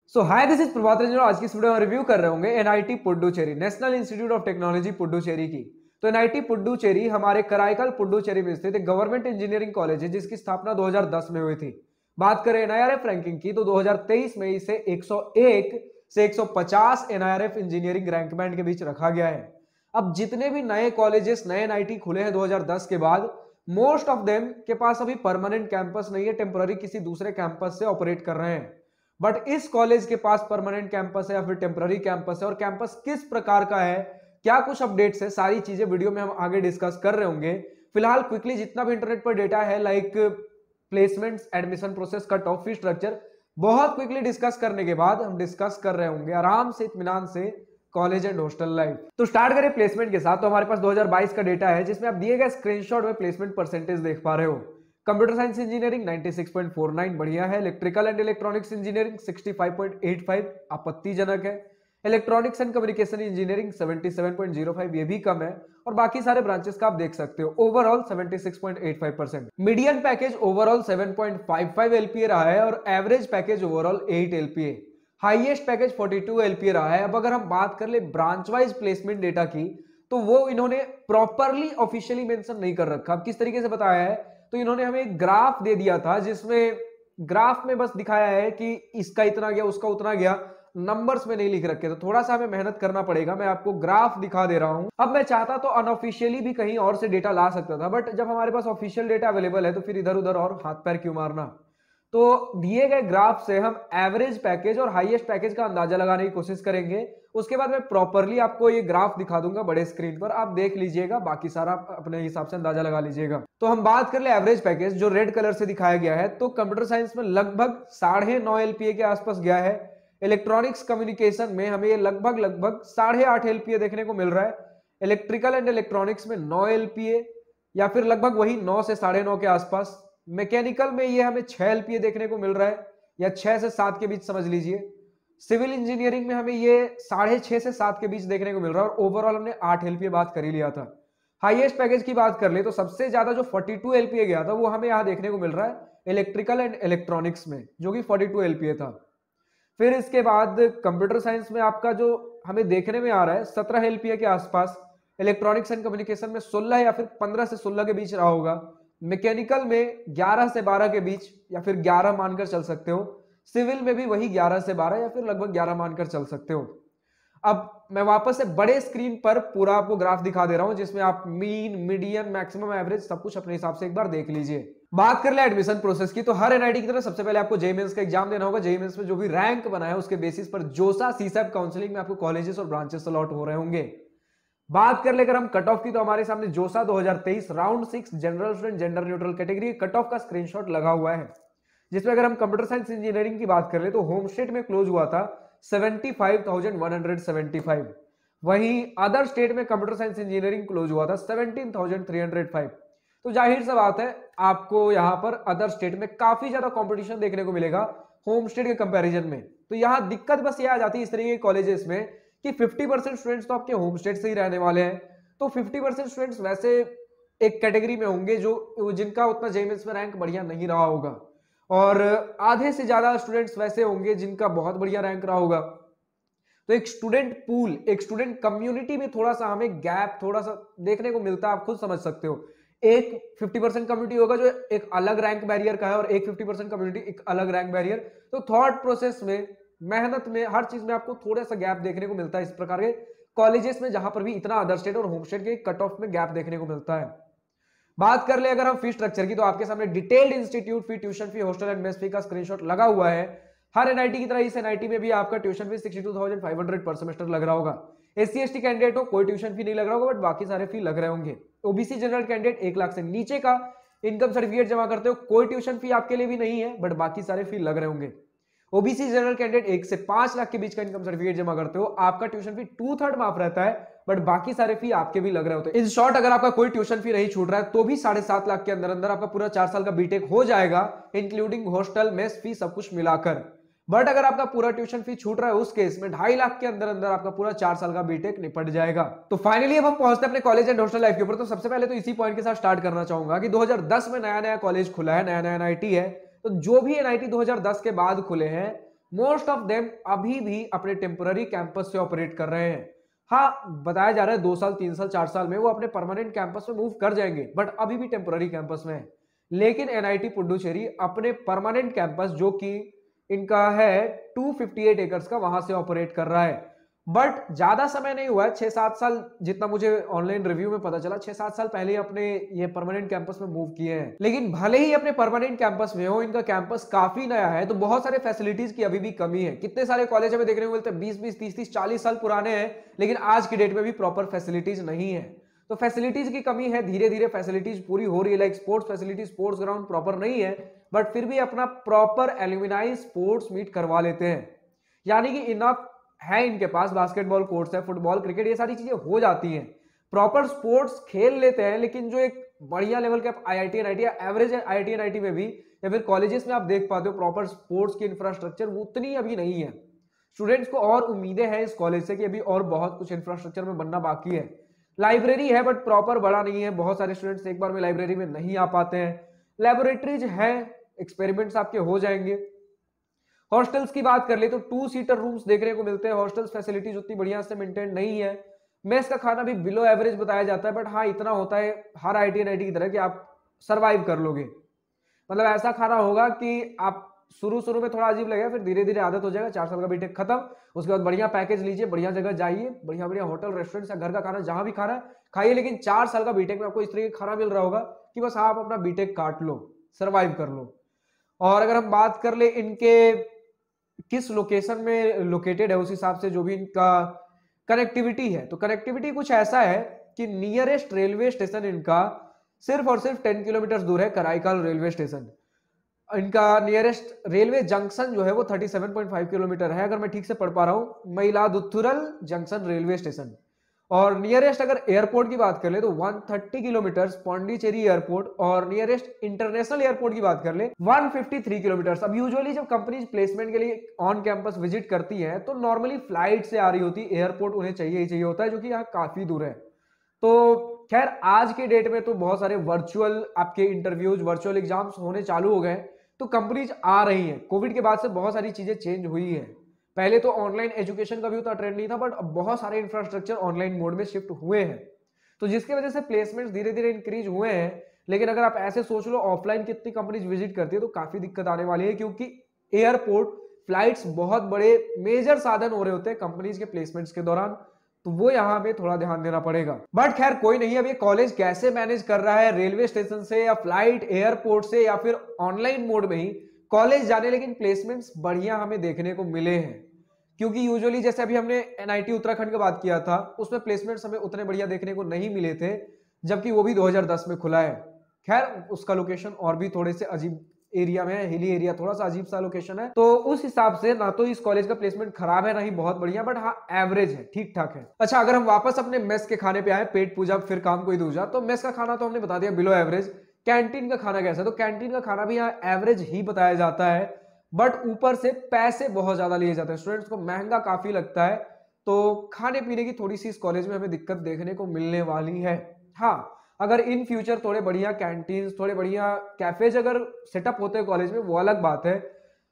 So hi, this is Prabhat Ranjan. आज की इस वीडियो में रिव्यू कर रहे होंगे NIT Puducherry, national institute of technology Puducherry की। तो एनआईटी पुडुचेरी हमारे कराईकल पुडुचेरी में स्थित एक गवर्नमेंट इंजीनियरिंग कॉलेज है जिसकी स्थापना 2010 में हुई थी। बात करें एनआईआरएफ रैंकिंग की तो 2023 में इसे 101 से 150 एनआईआरएफ इंजीनियरिंग रैंक बैंड के बीच रखा गया है। अब जितने भी नए कॉलेजेस नए एनआईटी खुले हैं 2010 के बाद, मोस्ट ऑफ देम के पास अभी परमानेंट कैंपस नहीं है, टेम्पररी किसी दूसरे कैंपस से ऑपरेट कर रहे हैं। बट इस कॉलेज के पास परमानेंट कैंपस है या फिर टेम्पररी कैंपस है, और कैंपस किस प्रकार का है, क्या कुछ अपडेट्स है, सारी चीजें वीडियो में हम आगे डिस्कस कर रहे होंगे। फिलहाल क्विकली जितना भी इंटरनेट पर डेटा है, like placements, admission process, cut off fee structure, बहुत क्विकली डिस्कस करने के बाद हम डिस्कस कर रहे होंगे आराम से, इत्मीनान से, कॉलेज एंड हॉस्टल लाइफ। तो स्टार्ट करें प्लेसमेंट के साथ। तो हमारे पास 2022 का डेटा है जिसमें आप दिए गए स्क्रीनशॉट में प्लेसमेंट परसेंटेज देख पा रहे हो। कंप्यूटर साइंस इंजीनियरिंग 96.49 बढ़िया है। इलेक्ट्रिकल एंड इलेक्ट्रॉनिक्स इंजीनियरिंग 65.85 आपत्तिजनक है। इलेक्ट्रॉनिक्स एंड कम्युनिकेशन इंजीनियरिंग 77.05 ये भी कम है। और बाकी सारे ब्रांचेस का आप देख सकते हो। Overall 76.85%। Median package overall 7.55 LPA रहा है और average package overall 8 LPA. Highest package 42 LPA रहा है। अब अगर हम बात कर ले ब्रांच वाइज प्लेसमेंट डेटा की, तो वो इन्होंने प्रॉपरली ऑफिशियली मेंशन नहीं कर रखा। अब किस तरीके से बताया है, तो इन्होंने हमें एक ग्राफ दे दिया था जिसमें ग्राफ में बस दिखाया है कि इसका इतना गया, उसका उतना गया, नंबर्स में नहीं लिख रखे। तो थोड़ा सा हमें मेहनत करना पड़ेगा। मैं आपको ग्राफ दिखा दे रहा हूं। अब मैं चाहता तो अनऑफिशियली भी कहीं और से डेटा ला सकता था, बट जब हमारे पास ऑफिशियल डेटा अवेलेबल है तो फिर इधर उधर और हाथ पैर क्यों मारना। तो दिए गए ग्राफ से हम एवरेज पैकेज और हाईएस्ट पैकेज का अंदाजा लगाने की कोशिश करेंगे। उसके बाद मैं प्रॉपरली आपको ये ग्राफ दिखा दूंगा बड़े स्क्रीन पर, आप देख लीजिएगा, बाकी सारा आप अपने हिसाब से अंदाजा लगा लीजिएगा। तो हम बात कर ले एवरेज पैकेज जो रेड कलर से दिखाया गया है, तो कंप्यूटर साइंस में लगभग 9.5 एलपीए के आसपास गया है। इलेक्ट्रॉनिक्स कम्युनिकेशन में हमें ये लगभग 8.5 एलपीए देखने को मिल रहा है। इलेक्ट्रिकल एंड इलेक्ट्रॉनिक्स में 9 एलपीए या फिर लगभग वही 9 से 9.5 के आसपास। मैकेनिकल में ये हमें 6 एलपीए देखने को मिल रहा है, या 6 से 7 के बीच समझ लीजिए। सिविल इंजीनियरिंग में हमें ये 6.5 से 7 के बीच देखने को मिल रहा है, और ओवरऑल हमने 8 एलपीए बात कर ही लिया था। हाईएस्ट पैकेज की बात कर ले तो सबसे ज्यादा जो 42 एलपीए गया था वो हमें यहां देखने को मिल रहा है इलेक्ट्रिकल एंड इलेक्ट्रॉनिक्स में, जो कि 42 एलपीए था। फिर इसके बाद कंप्यूटर साइंस में आपका जो हमें देखने में आ रहा है 17 एलपीए के आसपास। इलेक्ट्रॉनिक्स एंड कम्युनिकेशन में 16 या फिर 15 से 16 के बीच रहा होगा। मैकेनिकल में 11 से 12 के बीच, या फिर 11 मानकर चल सकते हो। सिविल में भी वही 11 से 12 या फिर लगभग 11 मानकर चल सकते हो। अब मैं वापस से बड़े स्क्रीन पर पूरा आपको ग्राफ दिखा दे रहा हूं जिसमें आप मीन, मीडियन, मैक्सिमम, एवरेज सब कुछ अपने हिसाब से एक बार देख लीजिए। बात कर ले एडमिशन प्रोसेस की, तो हर एनआईटी की तरह सबसे पहले आपको जेईई मेंस का एग्जाम देना होगा। जेईई मेंस में जो भी रैंक बना है उसके बेसिस पर जोसा सीसैट काउंसलिंग में आपको कॉलेजेस और ब्रांचेस अलॉट हो रहे होंगे। बात कर लेकर हम कट ऑफ की, तो हमारे सामने JoSAA 2023 round 6 general student gender neutral category cut off का स्क्रीनशॉट लगा हुआ है, जिसमें अगर हम कंप्यूटर साइंस इंजीनियरिंग की बात कर ले तो होम स्टेट में क्लोज हुआ था 75,175। वहीं अदर स्टेट में कंप्यूटर साइंस इंजीनियरिंग क्लोज हुआ था 17,305। तो जाहिर सा बात है आपको यहां पर अदर स्टेट में काफी ज्यादा कंपटीशन देखने को मिलेगा होम स्टेट के कंपैरिजन में। तो यहां दिक्कत बस ये आ जाती है इस तरीके के कॉलेजेस में कि 50% स्टूडेंट्स तो आपके होम स्टेट से ही रहने वाले हैं। तो 50% स्टूडेंट्स वैसे एक कैटेगरी में होंगे जो जिनका उतना जेईई मेंस में रैंक बढ़िया नहीं रहा होगा, और आधे से ज्यादा स्टूडेंट्स वैसे होंगे जिनका बहुत बढ़िया रैंक रहा होगा। तो एक स्टूडेंट पूल, एक स्टूडेंट कम्युनिटी में थोड़ा सा हमें गैप थोड़ा सा देखने को मिलता है, आप खुद समझ सकते हो। एक 50% कम्युनिटी होगा जो एक अलग रैंक बैरियर का है, और एक 50% कम्युनिटी एक अलग रैंक बैरियर। तो थॉट प्रोसेस में, मेहनत में, हर चीज में आपको थोड़ा सा गैप देखने को मिलता है इस प्रकार के कॉलेजेस में, जहां पर भी इतना अदर स्टेट और होम स्टेट के कट ऑफ में गैप देखने को मिलता है। बात कर ले अगर हम फी स्ट्रक्चर की, तो आपके सामने detailed institute fee, tuition fee, hostel and mess fee का स्क्रीनशॉट लगा हुआ है। हर एनआईटी की तरह इस एनआईटी में भी आपका ट्यूशन फी 62,500 पर सेमेस्टर लग रहा होगा। एससी एसटी कैंडिडेट हो कोई ट्यूशन फी नहीं लग रहा होगा, बट बाकी सारे फी लग रहे होंगे। ओबीसी जनरल कैंडिडेट 1 लाख से नीचे का इनकम सर्टिफिकेट जमा करते हो, कोई ट्यूशन फी आपके लिए भी नहीं है, बट बाकी सारे फी लग रहे होंगे। ओबीसी जनरल कैंडिडेट 1 से 5 लाख के बीच का इनकम सर्टिफिकेट जमा करते हो, आपका ट्यूशन फी 2/3 माफ रहता है, बट बाकी सारे फी आपके भी लग रहे होते हैं। इन शॉर्ट अगर आपका कोई ट्यूशन फी नहीं छूट रहा है तो भी 7.5 लाख के अंदर अंदर आपका पूरा 4 साल का बीटेक हो जाएगा, इंक्लूडिंग हॉस्टल, मेस फी, सब कुछ मिलाकर। बट अगर आपका पूरा ट्यूशन फी छूट रहा है उस केस में 2.5 लाख के अंदर अंदर आपका पूरा 4 साल का बीटेक निपट जाएगा। तो फाइनली अब हम पहुंचते हैं अपने कॉलेज एंड हॉस्टल लाइफ के ऊपर। तो सबसे पहले तो इसी पॉइंट के साथ स्टार्ट करना चाहूंगा कि 2010 में नया नया कॉलेज खुला है, नया नया एनआईटी है। तो जो भी एनआईटी 2010 के बाद खुले हैं मोस्ट ऑफ देम अभी भी अपने टेम्पररी कैंपस से ऑपरेट कर रहे हैं। हाँ, बताया जा रहा है 2 साल 3 साल 4 साल में वो अपने परमानेंट कैंपस में मूव कर जाएंगे, बट अभी भी टेम्पररी कैंपस में है। लेकिन एनआईटी पुडुचेरी अपने परमानेंट कैंपस जो कि इनका है 258 एकर्स का, वहां से ऑपरेट कर रहा है। बट ज्यादा समय नहीं हुआ है, 6-7 साल जितना मुझे ऑनलाइन रिव्यू में पता चला, 6-7 साल पहले ही अपने ये परमानेंट कैंपस में मूव किए हैं। लेकिन भले ही अपने परमानेंट कैंपस में हो, इनका कैंपस काफी नया है, तो बहुत सारे फैसिलिटीज की अभी भी कमी है। कितने सारे कॉलेज हमें देखने को मिलते हैं 20-20 30-30 40 साल पुराने हैं, लेकिन आज की डेट में भी प्रॉपर फैसिलिटीज नहीं है। तो फैसिलिटीज की कमी है, धीरे धीरे फैसिलिटीज पूरी हो रही है। Like sports facility, sports ground proper नहीं है, बट फिर भी अपना प्रॉपर एल्यूमिनाई स्पोर्ट्स मीट करवा लेते हैं। यानी कि इनफ है इनके पास, बास्केटबॉल कोर्ट्स है, फुटबॉल क्रिकेट ये सारी चीजें हो जाती हैं, प्रॉपर स्पोर्ट्स खेल लेते हैं। लेकिन जो एक बढ़िया लेवल के आईआईटी एनआईटी या एवरेज आईआईटी एनआईटी में भी या फिर कॉलेजेस में आप देख पाते हो प्रॉपर स्पोर्ट्स की इंफ्रास्ट्रक्चर उतनी अभी नहीं है। स्टूडेंट्स को और उम्मीदें हैं इस कॉलेज से कि अभी और बहुत कुछ इंफ्रास्ट्रक्चर में बनना बाकी है। लाइब्रेरी है बट प्रॉपर बड़ा नहीं है, बहुत सारे स्टूडेंट्स एक बार में लाइब्रेरी में नहीं आ पाते हैं। लेबोरेटरीज है, एक्सपेरिमेंट्स आपके हो जाएंगे। हॉस्टल्स की बात कर ले तो 2 सीटर रूम्स देखने को मिलते हैं। हॉस्टल्स फैसिलिटीज उतनी बढ़िया से मेंटेन नहीं है। मेस का खाना भी बिलो एवरेज बताया जाता है, बट हाँ इतना होता है हर आईटी एनआईटी की तरह कि आप सरवाइव कर लोगे। मतलब ऐसा खाना होगा कि आप शुरू शुरू में थोड़ा अजीब लगेगा, फिर धीरे धीरे आदत हो जाएगा। 4 साल का बीटेक खत्म, उसके बाद बढ़िया पैकेज लीजिए, बढ़िया जगह जाइए, बढ़िया बढ़िया होटल रेस्टोरेंट या घर का खाना जहां भी खाना है खाइए। लेकिन 4 साल का बीटेक में आपको इस तरह का खाना मिल रहा होगा कि बस आप अपना बीटेक काट लो, सर्वाइव कर लो। और अगर हम बात कर ले इनके किस लोकेशन में लोकेटेड है, उस हिसाब से जो भी इनका कनेक्टिविटी है, तो कनेक्टिविटी कुछ ऐसा है कि नियरेस्ट रेलवे स्टेशन इनका सिर्फ और सिर्फ 10 किलोमीटर दूर है, कराईकाल रेलवे स्टेशन। इनका नियरेस्ट रेलवे जंक्शन जो है वो 37.5 किलोमीटर है, अगर मैं ठीक से पढ़ पा रहा हूं, मयिलादुथुरल जंक्शन रेलवे स्टेशन। और नियरेस्ट अगर एयरपोर्ट की बात कर ले तो 130 किलोमीटर पौंडीचेरी एयरपोर्ट, और नियरेस्ट इंटरनेशनल एयरपोर्ट की बात कर ले 153 किलोमीटर। अब यूजुअली जब कंपनीज प्लेसमेंट के लिए ऑन कैंपस विजिट करती हैं तो नॉर्मली फ्लाइट से आ रही होती है, एयरपोर्ट उन्हें चाहिए ही चाहिए होता है, जो कि यहाँ काफी दूर है। तो खैर आज के डेट में तो बहुत सारे वर्चुअल आपके इंटरव्यूज, वर्चुअल एग्जाम्स होने चालू हो गए, तो कंपनीज आ रही हैं। कोविड के बाद से बहुत सारी चीजें चेंज हुई है। पहले तो ऑनलाइन एजुकेशन का भी उतना ट्रेंड नहीं था, बट अब बहुत सारे इंफ्रास्ट्रक्चर ऑनलाइन मोड में शिफ्ट हुए हैं, तो जिसकी वजह से प्लेसमेंट्स धीरे धीरे इंक्रीज हुए हैं। लेकिन अगर आप ऐसे सोच लो ऑफलाइन कितनी कंपनीज विजिट करती है तो काफी दिक्कत आने वाली है, क्योंकि एयरपोर्ट फ्लाइट्स बहुत बड़े मेजर साधन हो रहे होते हैं कंपनीज के प्लेसमेंट्स के दौरान, तो वो यहाँ पे थोड़ा ध्यान देना पड़ेगा। बट खैर कोई नहीं, अब ये कॉलेज कैसे मैनेज कर रहा है, रेलवे स्टेशन से या फ्लाइट एयरपोर्ट से या फिर ऑनलाइन मोड में ही कॉलेज जाने, लेकिन प्लेसमेंट्स बढ़िया हमें देखने को मिले हैं। क्योंकि यूजुअली जैसे अभी हमने एनआईटी उत्तराखंड की बात किया था, उसमें प्लेसमेंट्स हमें उतने बढ़िया देखने को नहीं मिले थे, जबकि वो भी 2010 में खुला है। खैर उसका लोकेशन और भी थोड़े से अजीब एरिया में है, हिली एरिया, थोड़ा सा अजीब सा लोकेशन है, तो उस हिसाब से ना तो इस कॉलेज का प्लेसमेंट खराब है ना ही बहुत बढ़िया, बट हाँ एवरेज है, ठीक ठाक है। अच्छा, अगर हम वापस अपने मेस के खाने पे आए, पेट पूजा फिर काम कोई दूजा, तो मेस का खाना तो हमने बता दिया बिलो एवरेज। कैंटीन का खाना कैसा है, तो कैंटीन का खाना भी यहाँ एवरेज ही बताया जाता है, बट ऊपर से पैसे बहुत ज्यादा लिए जाते हैं, स्टूडेंट्स को महंगा काफी लगता है। तो खाने पीने की थोड़ी सी इस कॉलेज में हमें दिक्कत देखने को मिलने वाली है। हाँ, अगर इन फ्यूचर थोड़े बढ़िया कैंटीन, थोड़े बढ़िया कैफेज अगर सेटअप होते हैं कॉलेज में, वो अलग बात है।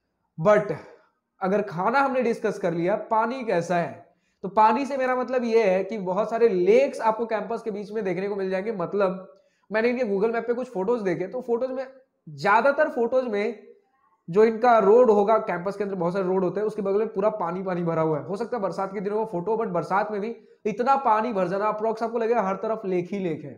बट अगर खाना हमने डिस्कस कर लिया, पानी कैसा है, तो पानी से मेरा मतलब ये है कि बहुत सारे लेक्स आपको कैंपस के बीच में देखने को मिल जाएंगे। मतलब मैंने इनके गूगल मैप पे कुछ फोटोज देखे, तो फोटोज में ज्यादातर फोटोज में जो इनका रोड होगा, कैंपस के अंदर बहुत सारे रोड होते हैं, उसके बगल में पूरा पानी पानी भरा हुआ है। हो सकता है बरसात के दिनों में फोटो, बट बरसात में भी इतना पानी भर जाना, अप्रोक्स आपको लगेगा हर तरफ लेक ही लेक है।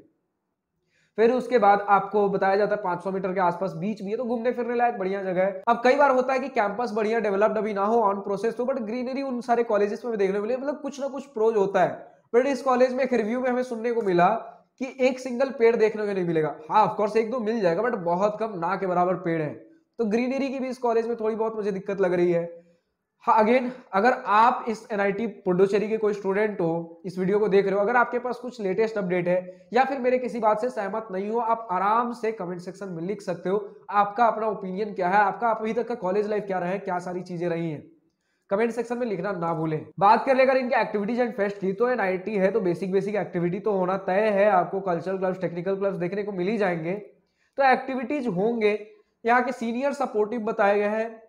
फिर उसके बाद आपको बताया जाता है 500 मीटर के आसपास बीच भी है, तो घूमने फिरने लायक बढ़िया जगह है। अब कई बार होता है कि कैंपस बढ़िया डेवलप्ड अभी ना हो, ऑन प्रोसेस तो, बट ग्रीनरी उन सारे कॉलेजेस में देखने को मिले, मतलब कुछ ना कुछ प्रोज होता है। बट इस कॉलेज में एक रिव्यू में हमें सुनने को मिला कि एक सिंगल पेड़ देखने को नहीं मिलेगा। हाँ ऑफकोर्स एक दो मिल जाएगा, बट बहुत कम, ना के बराबर पेड़ है। तो ग्रीनरी की भी इस कॉलेज में थोड़ी बहुत मुझे दिक्कत लग रही है। हाँ अगेन, अगर आप इस एनआईटी पुडुचेरी के कोई स्टूडेंट हो, इस वीडियो को देख रहे हो, अगर आपके पास कुछ लेटेस्ट अपडेट है या फिर मेरे किसी बात से सहमत नहीं हो, आप आराम से कमेंट सेक्शन में लिख सकते हो। आपका अपना ओपिनियन क्या है, आपका अभी तक का कॉलेज लाइफ क्या रहा है, क्या सारी चीजें रही हैं, कमेंट सेक्शन में लिखना ना भूलें। बात कर लेकर इनके एक्टिविटीज एंड फेस्ट की, तो एनआईटी है तो बेसिक एक्टिविटी तो होना तय है। आपको कल्चरल क्लब्स, टेक्निकल क्लब्स देखने को मिल ही जाएंगे। तो एक्टिविटीज होंगे, यहाँ के सीनियर सपोर्टिव बताए गए हैं,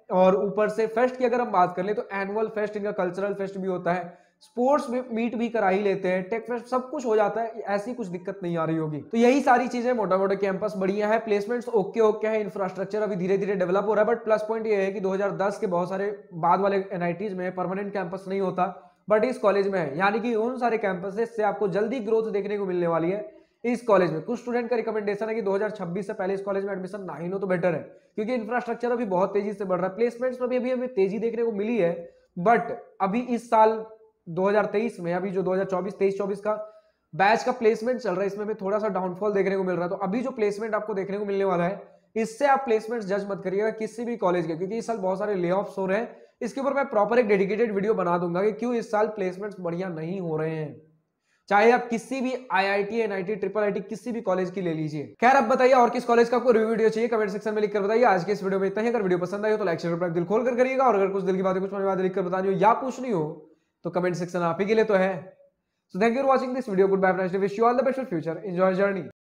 और ऊपर से फेस्ट की अगर हम बात कर ले तो एनुअल फेस्ट, इनका कल्चरल फेस्ट भी होता है, स्पोर्ट्स मीट भी करा ही लेते हैं, टेक फेस्ट, सब कुछ हो जाता है, ऐसी कुछ दिक्कत नहीं आ रही होगी। तो यही सारी चीजें, मोटा मोटा कैंपस बढ़िया है, प्लेसमेंट्स ओके ओके है, इंफ्रास्ट्रक्चर अभी धीरे धीरे डेवलप हो रहा है। बट प्लस पॉइंट ये है कि 2010 के बहुत सारे बाद वाले एनआईटीज में परमानेंट कैंपस नहीं होता, बट इस कॉलेज में है, यानी कि उन सारे कैंपसेस से आपको जल्दी ग्रोथ देखने को मिलने वाली है इस कॉलेज में। कुछ स्टूडेंट का रिकमेंडेशन है कि 2026 से पहले इस कॉलेज में एडमिशन ना ही लो तो बेटर है, क्योंकि इंफ्रास्ट्रक्चर अभी बहुत तेजी से बढ़ रहा है, प्लेसमेंट्स में भी अभी हमें तेजी देखने को मिली है। बट अभी इस साल 2023 में, अभी जो 2024 23-24 का बैच का प्लेसमेंट चल रहा है, इसमें भी थोड़ा सा डाउनफॉल देखने को मिल रहा है। तो अभी जो प्लेसमेंट आपको देखने को मिलने वाला है, इससे आप प्लेसमेंट जज मत करिएगा किसी भी कॉलेज के, क्योंकि इस साल बहुत सारे ले ऑफ्स हो रहे हैं। इसके ऊपर मैं प्रॉपर एक डेडिकेटेड वीडियो बना दूंगा कि क्यों इस साल प्लेसमेंट्स बढ़िया नहीं हो रहे हैं, चाहे आप किसी भी आईआईटी, एनआईटी, ट्रिपल आईटी, किसी भी कॉलेज की ले लीजिए। खैर अब बताइए और किस कॉलेज का आपको रिव्यू वीडियो चाहिए, कमेंट सेक्शन में लिखकर बताइए। आज के इस वीडियो में इतना ही। अगर वीडियो पसंद आई हो तो लाइक शेयर दिल खोल कर करिएगा, और अगर कुछ दिल की बातें, कुछ बातें लिखकर बतानी हो या पूछनी हो तो कमेंट सेक्शन आप ही के लिए तो है। So thank you for watching this video, good bye, wish you all the best for future, enjoy journey.